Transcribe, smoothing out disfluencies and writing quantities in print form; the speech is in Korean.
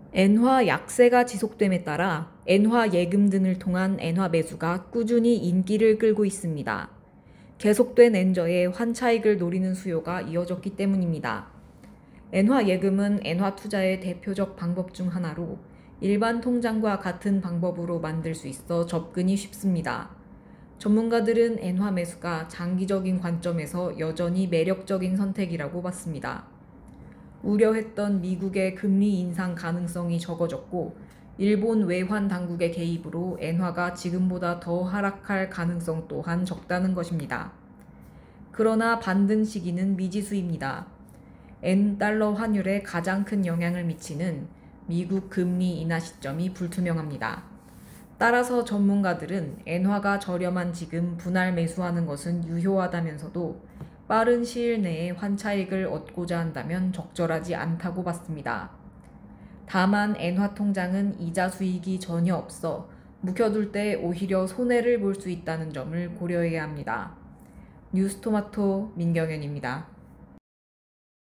엔화 약세가 지속됨에 따라 엔화 예금 등을 통한 엔화 매수가 꾸준히 인기를 끌고 있습니다. 계속된 엔저에 환차익을 노리는 수요가 이어졌기 때문입니다. 엔화 예금은 엔화 투자의 대표적 방법 중 하나로 일반 통장과 같은 방법으로 만들 수 있어 접근이 쉽습니다. 전문가들은 엔화 매수가 장기적인 관점에서 여전히 매력적인 선택이라고 봤습니다. 우려했던 미국의 금리 인상 가능성이 적어졌고 일본 외환 당국의 개입으로 엔화가 지금보다 더 하락할 가능성 또한 적다는 것입니다. 그러나 반등 시기는 미지수입니다. 엔-달러 환율에 가장 큰 영향을 미치는 미국 금리 인하 시점이 불투명합니다. 따라서 전문가들은 엔화가 저렴한 지금 분할 매수하는 것은 유효하다면서도 빠른 시일 내에 환차익을 얻고자 한다면 적절하지 않다고 봤습니다. 다만 엔화 통장은 이자 수익이 전혀 없어 묵혀둘 때 오히려 손해를 볼 수 있다는 점을 고려해야 합니다. 뉴스토마토 민경현입니다.